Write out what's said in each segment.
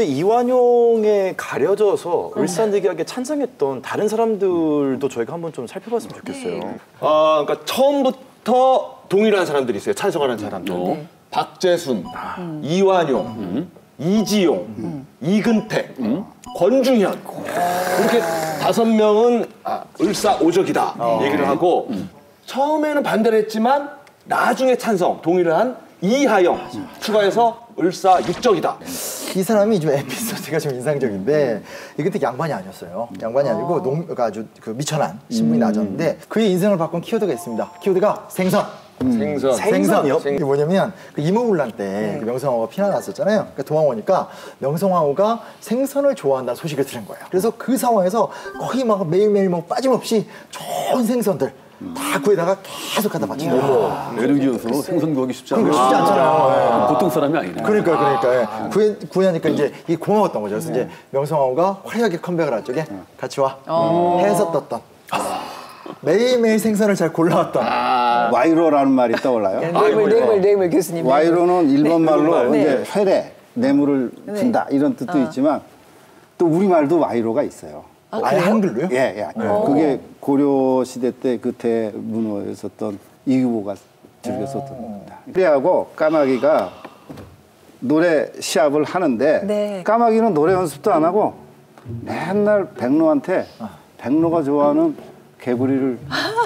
근데 이완용에 가려져서 을사늑약에 찬성했던 다른 사람들도 저희가 한번 좀 살펴봤으면 좋겠어요. 그러니까 처음부터 동일한 사람들이 있어요. 찬성하는 사람들. 박재순, 이완용, 이지용, 이근택, 권중현. 이렇게 5명은 을사오적이다 얘기를 하고 처음에는 반대를 했지만 나중에 찬성, 동일한 이하영 추가해서 을사육적이다. 이 사람이 좀 에피소드가 좀 인상적인데 이근택 양반이 아니었어요. 양반이 아니고 그러니까 아주 미천한 신분이 낮았는데 그의 인생을 바꾼 키워드가 있습니다. 키워드가 생선. 생선이요? 이게 뭐냐면 그 이모군란 때 그 명성황후가 피난 났었잖아요. 그러니까 도망오니까 명성황후가 생선을 좋아한다는 소식을 들은 거예요. 그래서 그 상황에서 거의 막 매일매일 뭐 빠짐없이 좋은 생선들 다 구해다가 계속 갖다 바치는 거예요. 외륙이어서 생선 구하기 쉽지 않아요. 쉽지 않잖아요. 보통 사람이 아니네. 그러니까 구하니까 이제 이게 고마웠던 거죠. 그래서 이제 명성황후가 화려하게 컴백을 할 적에 같이 와 해서 떴던 매일매일 생선을 잘 골라왔던 와이로라는 말이 떠올라요. 뇌물 교수님. 와이로는 일본 말로 이제 회래, 뇌물을 준다 이런 뜻도 있지만 또 우리말도 와이로가 있어요. 아예 한글로요? 예. 그게 고려 시대 때 그 대문호에 썼던 이규보가 즐겨 썼던 겁니다. 그래하고 까마귀가 노래 시합을 하는데 까마귀는 노래 연습도 안 하고 맨날 백로한테 백로가 좋아하는 개구리를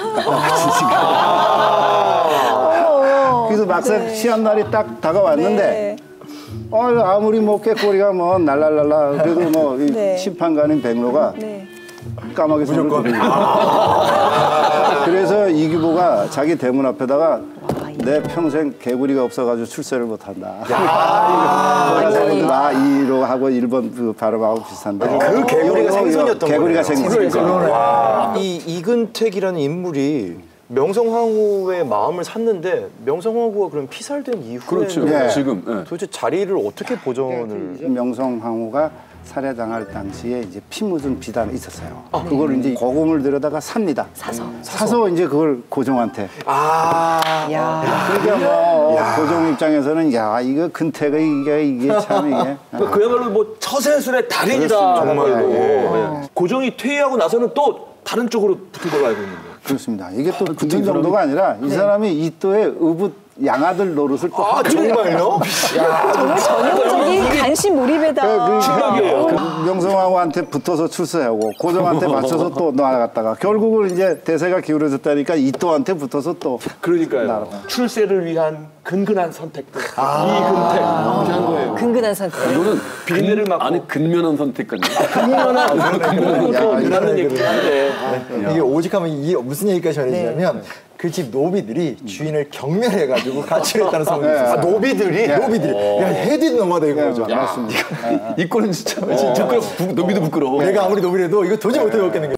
그래서 막상 시합 날이 딱 다가왔는데 아무리 뭐 깨꼬리가 뭐 날랄랄라 그래도 뭐 심판관인 백로가 까마귀 손을 들이고 그래서 이규보가 자기 대문 앞에다가 내 평생 개구리가 없어가지고 출세를 못한다. 이로 하고 일본 그 발음하고 비슷한데 그 개구리가 생선이었던 거예요. 개구리가 생선이죠. 이 이근택이라는 인물이 명성황후의 마음을 샀는데 명성황후가 그럼 피살된 이후에 그렇죠. 지금 도대체 자리를 어떻게 보존을 명성황후가 살해당할 당시에 이제 피 묻은 비단이 있었어요. 그걸 이제 거금을 들여다가 삽니다. 사서 이제 그걸 고종한테. 그러니까 뭐 고종 입장에서는 이거 근태가 이게 참 이게. 그야말로 뭐 처세술의 달인이다. 정말로. 고종이 퇴위하고 나서는 또 다른 쪽으로 붙은 걸로 알고 있는데. 그렇습니다. 이게 또 붙은 정도가 아니라 이 사람이 이또의 의붓 양아들 노릇을 또 정말요? 정말 전형적인 간신 몰입에다. 명성황후한테 붙어서 출세하고 고종한테 맞춰서 또 나아갔다가 결국은 이제 대세가 기울어졌다니까 이또한테 붙어서 또 그러니까요. 출세를 위한 근근한 선택들. 이근택 이렇게 한 거예요. 근근한 선택. 이거는 비린내를 막고. 아니 근면한 선택 같네. 근근한 얘기인데. 이게 오직하면 이게 무슨 얘기까지 전해지냐면 그 집 노비들이 주인을 경멸해가지고 가출했다는 소문이 있었어요. 노비들이? 노비들이. 헤드도 넘어다 이거죠. 맞습니다. 이 꼴은 진짜 노비도 부끄러워. 내가 아무리 노비라도 이거 도저히 못해 먹겠는 게.